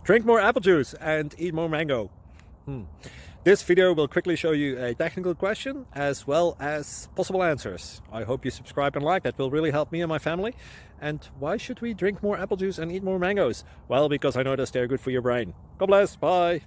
Drink more apple juice and eat more mango. This video will quickly show you a technical question as well as possible answers. I hope you subscribe and like, that will really help me and my family. And why should we drink more apple juice and eat more mangoes? Well, because I noticed they're good for your brain. God bless, bye!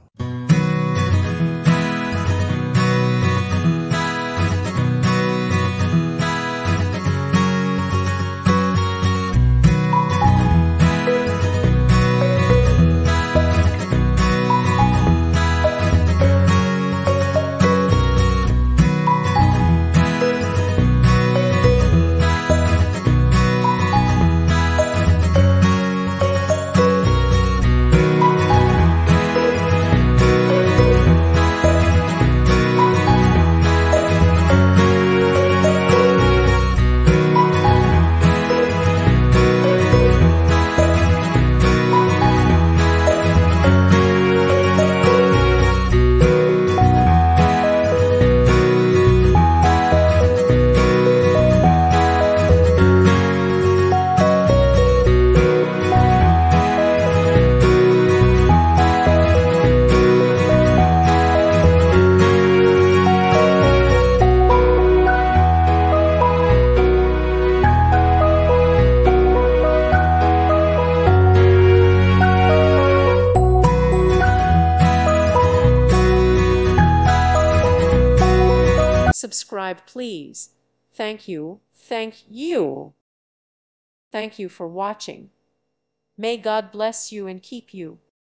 Subscribe, please. Thank you. Thank you. Thank you for watching. May God bless you and keep you.